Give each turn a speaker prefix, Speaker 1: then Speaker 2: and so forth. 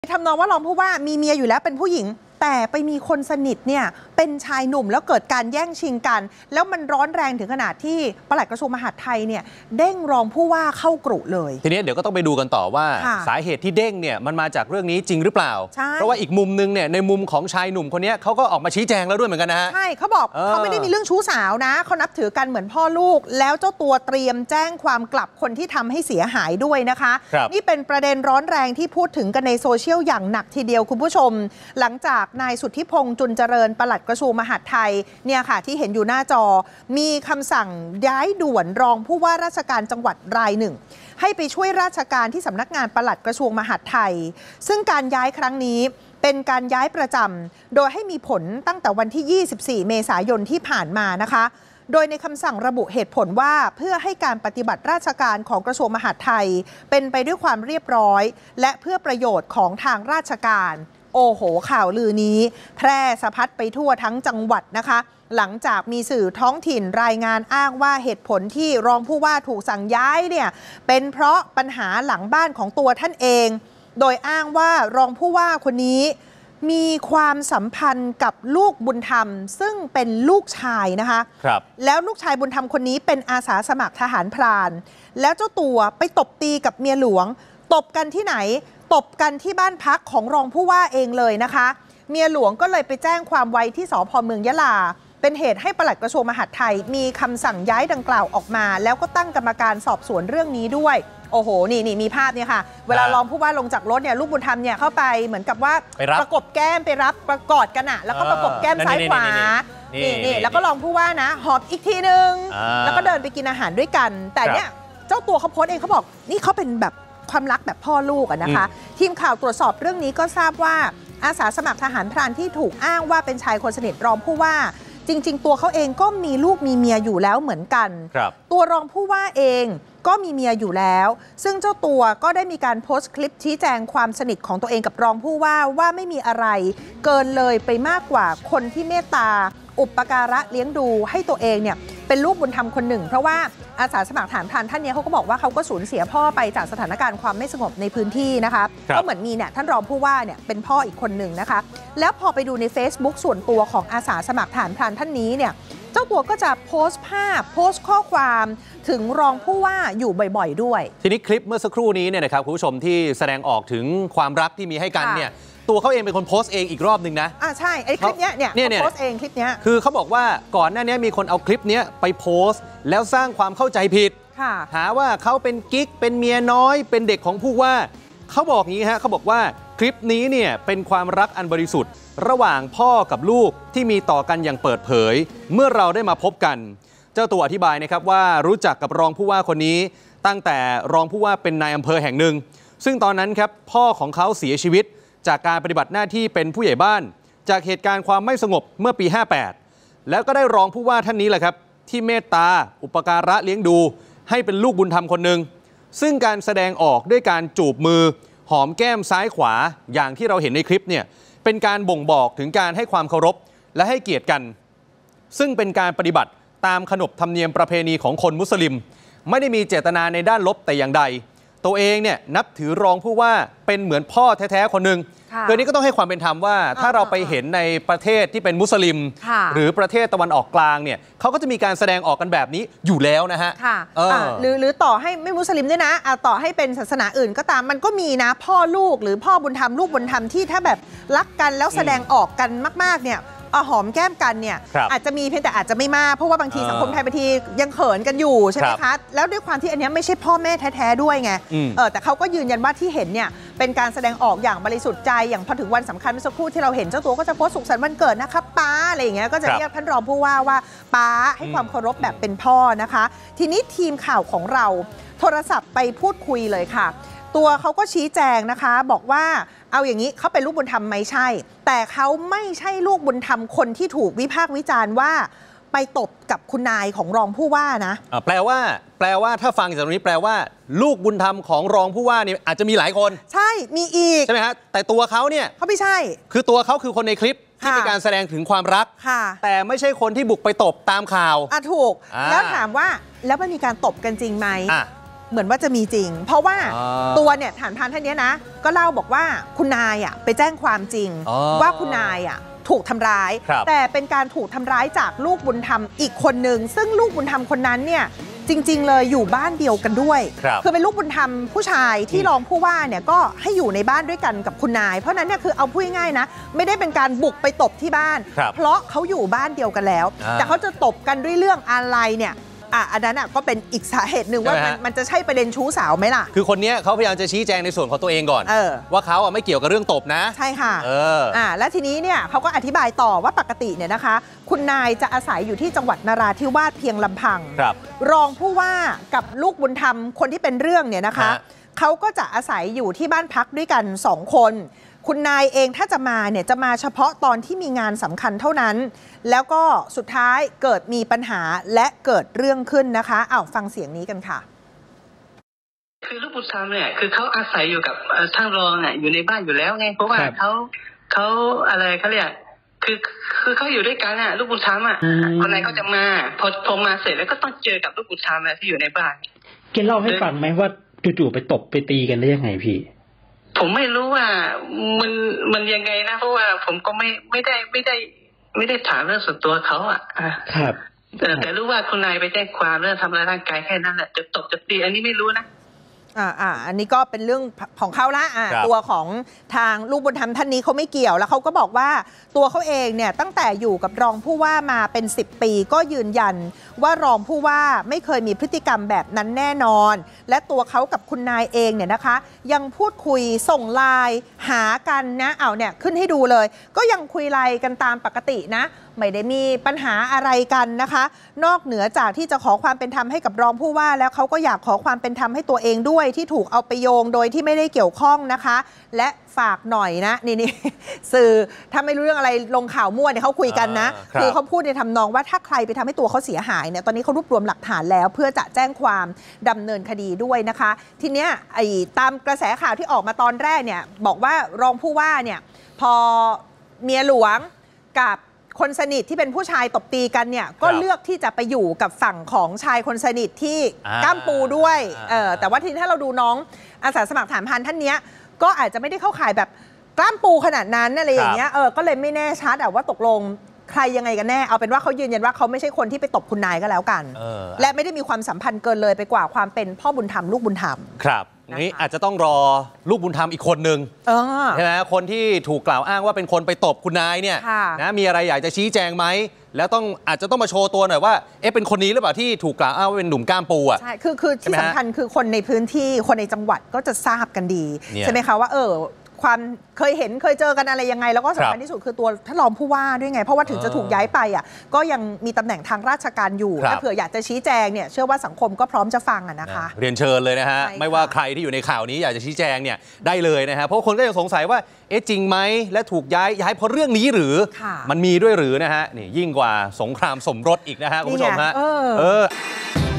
Speaker 1: ทำนองว่ารองผู้ว่ามีเมียอยู่แล้วเป็นผู้หญิงแต่ไปมีคนสนิทเนี่ยเป็นชายหนุ่มแล้วเกิดการแย่งชิงกันแล้วมันร้อนแรงถึงขนาดที่ปลัดกระทรวงมหาดไทยเนี่ยเด้งรองผู้ว่าเข้ากรุเลย
Speaker 2: ทีนี้เดี๋ยวก็ต้องไปดูกันต่อว่าสาเหตุที่เด้งเนี่ยมันมาจากเรื่องนี้จริงหรือเปล่าเพราะว่าอีกมุมนึงเนี่ยในมุมของชายหนุ่มคนนี้เขาก็ออกมาชี้แจงแล้วด้วยเหมือนกันนะฮะ
Speaker 1: ใช่เขาบอกเขาไม่ได้มีเรื่องชู้สาวนะเขานับถือกันเหมือนพ่อลูกแล้วเจ้าตัวเตรียมแจ้งความกลับคนที่ทำให้เสียหายด้วยนะคะนี่เป็นประเด็นร้อนแรงที่พูดถึงกันในโซเชียลอย่างหนักทีเดียวคุณผู้ชมหลังจากนายสุทธิพงษ์จุลเจริญปลัดกระทรวงมหาดไทยเนี่ยค่ะที่เห็นอยู่หน้าจอมีคำสั่งย้ายด่วนรองผู้ว่าราชการจังหวัดรายหนึ่งให้ไปช่วยราชการที่สำนักงานปลัดกระทรวงมหาดไทยซึ่งการย้ายครั้งนี้เป็นการย้ายประจำโดยให้มีผลตั้งแต่วันที่ 24 เมษายนที่ผ่านมานะคะโดยในคำสั่งระบุเหตุผลว่าเพื่อให้การปฏิบัติราชการของกระทรวงมหาดไทยเป็นไปด้วยความเรียบร้อยและเพื่อประโยชน์ของทางราชการโอ้โหข่าวลือนี้แพร่สะพัดไปทั่วทั้งจังหวัดนะคะหลังจากมีสื่อท้องถิ่นรายงานอ้างว่าเหตุผลที่รองผู้ว่าถูกสั่งย้ายเนี่ยเป็นเพราะปัญหาหลังบ้านของตัวท่านเองโดยอ้างว่ารองผู้ว่าคนนี้มีความสัมพันธ์กับลูกบุญธรรมซึ่งเป็นลูกชายนะคะแล้วลูกชายบุญธรรมคนนี้เป็นอาสาสมัครทหารพรานแล้วเจ้าตัวไปตบตีกับเมียหลวงตบกันที่ไหนตบกันที่บ้านพักของรองผู้ว่าเองเลยนะคะเมียหลวงก็เลยไปแจ้งความไว้ที่สภ.เมืองยะลาเป็นเหตุให้ปลัดกระทรวงมหาดไทยมีคำสั่งย้ายดังกล่าวออกมาแล้วก็ตั้งกรรมการสอบสวนเรื่องนี้ด้วยโอ้โหนี่มีภาพเนี่ยค่ะเวลารองผู้ว่าลงจากรถเนี่ยลูกบุญธรรมเนี่ยเข้าไปเหมือนกับว่าประกบแก้มไปรับประกอดกันอะแล้วก็ประกบแก้มซ้ายขวานี่แล้วก็รองผู้ว่านะหอบอีกทีนึงแล้วก็เดินไปกินอาหารด้วยกันแต่เนี่ยเจ้าตัวเขาโพสต์เองเขาบอกนี่เขาเป็นแบบความรักแบบพ่อลูกนะคะทีมข่าวตรวจสอบเรื่องนี้ก็ทราบว่าอาสาสมัครทหารพรานที่ถูกอ้างว่าเป็นชายคนสนิทรองผู้ว่าจริงๆตัวเขาเองก็มีลูกมีเมียอยู่แล้วเหมือนกันตัวรองผู้ว่าเองก็มีเมียอยู่แล้วซึ่งเจ้าตัวก็ได้มีการโพสต์คลิปชี้แจงความสนิทของตัวเองกับรองผู้ว่าไม่มีอะไรเกินเลยไปมากกว่าคนที่เมตตาอุปการะเลี้ยงดูให้ตัวเองเนี่ยเป็นลูกบุญธรรมคนหนึ่งเพราะว่าอาสาสมัครทหารพรานท่านนี้เขาก็บอกว่าเขาก็สูญเสียพ่อไปจากสถานการณ์ความไม่สงบในพื้นที่นะคะก็เหมือนมีเนี่ยท่านรองผู้ว่าเนี่ยเป็นพ่ออีกคนหนึ่งนะคะแล้วพอไปดูใน Facebook ส่วนตัวของอาสาสมัครทหารพรานท่านนี้เนี่ยเจ้าตัวก็จะโพสต์ภาพโพสต์ข้อความถึงรองผู้ว่าอยู่บ่อยๆด้วย
Speaker 2: ทีนี้คลิปเมื่อสักครู่นี้เนี่ยนะครับคุณผู้ชมที่แสดงออกถึงความรักที่มีให้กันเนี่ยตัวเขาเองเป็นคนโพสต์เองอีกรอบหนึ่งนะ
Speaker 1: ใช่ไอ้คลิปเนี้ยเขาโพสต์เองคลิปเนี้ย
Speaker 2: คือเขาบอกว่าก่อนหน้านี้มีคนเอาคลิปเนี้ยไปโพสต์แล้วสร้างความเข้าใจผิดหาว่าเขาเป็นกิ๊กเป็นเมียน้อยเป็นเด็กของผู้ว่าเขาบอกงี้ฮะเขาบอกว่าคลิปนี้เนี่ยเป็นความรักอันบริสุทธิ์ระหว่างพ่อกับลูกที่มีต่อกันอย่างเปิดเผยเมื่อเราได้มาพบกันเจ้าตัวอธิบายนะครับว่ารู้จักกับรองผู้ว่าคนนี้ตั้งแต่รองผู้ว่าเป็นนายอำเภอแห่งหนึ่งซึ่งตอนนั้นครับพ่อของเขาเสียชีวิตจากการปฏิบัติหน้าที่เป็นผู้ใหญ่บ้านจากเหตุการณ์ความไม่สงบเมื่อปี 58แล้วก็ได้รองผู้ว่าท่านนี้แหละครับที่เมตตาอุปการะเลี้ยงดูให้เป็นลูกบุญธรรมคนหนึ่งซึ่งการแสดงออกด้วยการจูบมือหอมแก้มซ้ายขวาอย่างที่เราเห็นในคลิปเนี่ยเป็นการบ่งบอกถึงการให้ความเคารพและให้เกียรติกันซึ่งเป็นการปฏิบัติตามขนบธรรมเนียมประเพณีของคนมุสลิมไม่ได้มีเจตนาในด้านลบแต่อย่างใดตัวเองเนี่ยนับถือรองผู้ว่าเป็นเหมือนพ่อแท้ๆคนหนึ่งคือนี้ก็ต้องให้ความเป็นธรรมว่าถ้าเราไปเห็นในประเทศที่เป็นมุสลิมหรือประเทศตะวันออกกลางเนี่ยเขาก็จะมีการแสดงออกกันแบบนี้อยู่แล้วนะฮะ
Speaker 1: หรือต่อให้ไม่มุสลิมด้วยนะต่อให้เป็นศาสนาอื่นก็ตามมันก็มีนะพ่อลูกหรือพ่อบุญธรรมลูกบุญธรรมที่ถ้าแบบรักกันแล้วแสดงออกกันมากๆเนี่ยหอมแก้มกันเนี่ยอาจจะมีเพียงแต่อาจจะไม่มากเพราะว่าบางทีสังคมไทยบางทียังเขินกันอยู่ใช่ไหมคะแล้วด้วยความที่อันนี้ไม่ใช่พ่อแม่แท้ๆด้วยไงแต่เขาก็ยืนยันว่าที่เห็นเนี่ยเป็นการแสดงออกอย่างบริสุทธิ์ใจอย่างพอถึงวันสำคัญเมื่อสักครู่ที่เราเห็นเจ้าตัวก็จะโพสต์สุขสันต์วันเกิดนะครับป้าอะไรอย่างเงี้ยก็จะเรียกท่านรองผู้ว่าป้าให้ความเคารพแบบเป็นพ่อนะคะทีนี้ทีมข่าวของเราโทรศัพท์ไปพูดคุยเลยค่ะตัวเขาก็ชี้แจงนะคะบอกว่าเอาอย่างนี้เขาเป็นลูกบุญธรรมไหมใช่แต่เขาไม่ใช่ลูกบุญธรรมคนที่ถูกวิพากษ์วิจารณ์ว่าไปตบกับคุณนายของรองผู้ว่านะ
Speaker 2: แปลว่าถ้าฟังจากตรงนี้แปลว่าลูกบุญธรรมของรองผู้ว่านี่อาจจะมีหลายคน
Speaker 1: ใช่มีอีก
Speaker 2: ใช่ไหมฮะแต่ตัวเขาเนี่ย
Speaker 1: เขาไม่ใช่
Speaker 2: คือตัวเขาคือคนในคลิปที่มีการแสดงถึงความรักแต่ไม่ใช่คนที่บุกไปตบตามข่าว
Speaker 1: ถูกแล้วถามว่าแล้วมันมีการตบกันจริงไหมเหมือนว่าจะมีจริง เพราะว่าตัวเนี่ยฐานพรานท่านนี้นะก็เล่าบอกว่าคุณนายไปแจ้งความจริงว่าคุณนายถูกทำร้ายแต่เป็นการถูกทำร้ายจากลูกบุญธรรมอีกคนหนึ่งซึ่งลูกบุญธรรมคนนั้นเนี่ยจริงๆเลยอยู่บ้านเดียวกันด้วยคือเป็นลูกบุญธรรมผู้ชายที่รองผู้ว่าเนี่ยก็ให้อยู่ในบ้านด้วยกันกับคุณนายเพราะนั้นเนี่ยคือเอาพูดง่ายๆนะไม่ได้เป็นการบุกไปตบที่บ้านเพราะเขาอยู่บ้านเดียวกันแล้วแต่เขาจะตบกันด้วยเรื่องอะไรเนี่ยอันนั้นก็เป็นอีกสาเหตุหนึ่งว่ามันจะใช่ประเด็นชู้สาวไหมล่ะ
Speaker 2: คือคนนี้เขาพยายามจะชี้แจงในส่วนของตัวเองก่อนว่าเขาไม่เกี่ยวกับเรื่องตบนะ
Speaker 1: ใช่ค่ะและทีนี้เนี่ยเขาก็อธิบายต่อว่าปกติเนี่ยนะคะคุณนายจะอาศัยอยู่ที่จังหวัดนราธิวาสเพียงลำพังรองผู้ว่ากับลูกบุญธรรมคนที่เป็นเรื่องเนี่ยนะคะเขาก็จะอาศัยอยู่ที่บ้านพักด้วยกัน2 คนคุณนายเองถ้าจะมาเนี่ยจะมาเฉพาะตอนที่มีงานสำคัญเท่านั้นแล้วก็สุดท้ายเกิดมีปัญหาและเกิดเรื่องขึ้นนะคะฟังเสียงนี้กันค่ะ
Speaker 3: คือลูกบุญธรรมเนี่ยคือเขาอาศัยอยู่กับท่านรองอยู่ในบ้านอยู่แล้วไงเพราะว่าเขาอะไรเขาเรียกคือเขาอยู่ด้วยกันลูกบุญธรรมคนไหนเขาจะมาพอมาเสร็จแล้วก็ต้องเจอกับลูกบุญธรรมที่อยู่ในบ้าน
Speaker 4: แกเล่าให้ฟังไหมว่าจู่ๆไปตบไปตีกันได้ยังไงพี่
Speaker 3: ผมไม่รู้ว่ามันยังไงนะเพราะว่าผมก็ไม่ได้ถามเรื่องส่วนตัวเขา
Speaker 4: ครับ
Speaker 3: แต่รู้ว่าคุณนายไปแจ้งความเรื่องทำร้ายร่างกายแค่นั้นแหละจะตบจะตีอันนี้ไม่รู้นะ
Speaker 1: อันนี้ก็เป็นเรื่องของเขาละตัวของทางลูกบุญธรรมท่านนี้เขาไม่เกี่ยวแล้วเขาก็บอกว่าตัวเขาเองเนี่ยตั้งแต่อยู่กับรองผู้ว่ามาเป็น10 ปีก็ยืนยันว่ารองผู้ว่าไม่เคยมีพฤติกรรมแบบนั้นแน่นอนและตัวเขากับคุณนายเองเนี่ยนะคะยังพูดคุยส่งไลน์หากันนะเนี่ยขึ้นให้ดูเลยก็ยังคุยไลน์กันตามปกตินะไม่ได้มีปัญหาอะไรกันนะคะนอกเหนือจากที่จะขอความเป็นธรรมให้กับรองผู้ว่าแล้วเขาก็อยากขอความเป็นธรรมให้ตัวเองด้วยที่ถูกเอาไปโยงโดยที่ไม่ได้เกี่ยวข้องนะคะและฝากหน่อยนะนี่สื่อถ้าไม่รู้เรื่องอะไรลงข่าวมั่วเนี่ยเขาคุยกันนะคือเขาพูดในทำนองว่าถ้าใครไปทำให้ตัวเขาเสียหายเนี่ยตอนนี้เขารวบรวมหลักฐานแล้วเพื่อจะแจ้งความดำเนินคดีด้วยนะคะทีเนี้ยตามกระแสข่าวที่ออกมาตอนแรกเนี่ยบอกว่ารองผู้ว่าเนี่ยพอเมียหลวงกับคนสนิทที่เป็นผู้ชายตบตีกันเนี่ยก็เลือกที่จะไปอยู่กับฝั่งของชายคนสนิทที่ก้ามปูด้วยแต่ว่าทีนี้ถ้าเราดูน้องอาสาสมัครฐานพรานท่านนี้ก็อาจจะไม่ได้เข้าข่ายแบบกล้ามปูขนาดนั้นอะไรอย่างเงี้ยก็เลยไม่แน่ชัดว่าตกลงใครยังไงกันแน่เอาเป็นว่าเขายืนยันว่าเขาไม่ใช่คนที่ไปตบคุณนายก็แล้วกันและไม่ได้มีความสัมพันธ์เกินเลยไปกว่าความเป็นพ่อบุญธรรมลูกบุญธรรม
Speaker 2: ครับนี้อาจจะต้องรอลูกบุญธรรมอีกคนนึงใช่ไหมคนที่ถูกกล่าวอ้างว่าเป็นคนไปตบคุณนายเนี่ยนะมีอะไรอยากจะชี้แจงไหมแล้วอาจจะต้องมาโชว์ตัวหน่อยว่าเป็นคนนี้หรือเปล่าที่ถูกกล่าวอ้างว่าเป็นหนุ่มก้ามปู
Speaker 1: ใช่คือที่สำคัญคือคนในพื้นที่คนในจังหวัดก็จะทราบกันดีใช่ไหมคะว่าความเคยเห็นเคยเจอกันอะไรยังไงแล้วก็สำคัญที่สุดคือตัวท่านรองผู้ว่าด้วยไงเพราะว่าถึงจะถูกย้ายไปก็ยังมีตำแหน่งทางราชการอยู่ถ้าเผื่ออยากจะชี้แจงเนี่ยเชื่อว่าสังคมก็พร้อมจะฟังนะคะ
Speaker 2: เรียนเชิญเลยนะฮะไม่ว่าใครที่อยู่ในข่าวนี้อยากจะชี้แจงเนี่ยได้เลยนะฮะเพราะคนก็ยังสงสัยว่าจริงไหมและถูกย้ายเพราะเรื่องนี้หรือมันมีด้วยหรือนะฮะนี่ยิ่งกว่าสงครามสมรสอีกนะฮะคุณผู้ชมฮะ